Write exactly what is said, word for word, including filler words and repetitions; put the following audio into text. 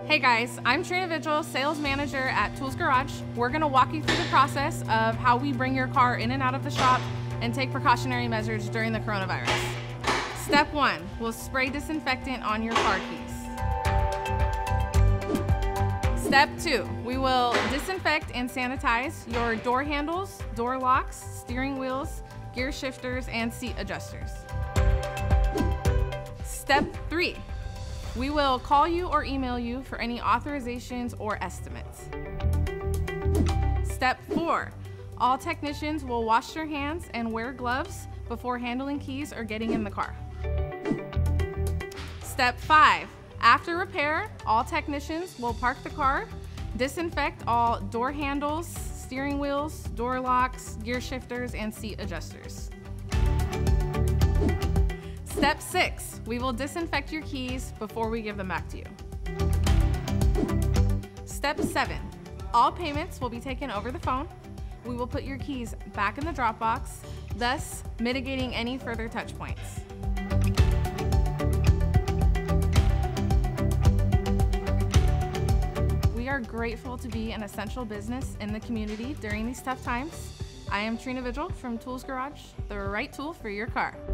Hey guys, I'm Trina Vigil, Sales Manager at Tools Garage. We're gonna walk you through the process of how we bring your car in and out of the shop and take precautionary measures during the coronavirus. Step one, we'll spray disinfectant on your car keys. Step two, we will disinfect and sanitize your door handles, door locks, steering wheels, gear shifters, and seat adjusters. Step three, we will call you or email you for any authorizations or estimates. Step four, all technicians will wash their hands and wear gloves before handling keys or getting in the car. Step five, after repair, all technicians will park the car, disinfect all door handles, steering wheels, door locks, gear shifters, and seat adjusters. Step six, we will disinfect your keys before we give them back to you. Step seven, all payments will be taken over the phone. We will put your keys back in the drop box, thus mitigating any further touch points. We are grateful to be an essential business in the community during these tough times. I am Trina Vigil from Tools Garage, the right tool for your car.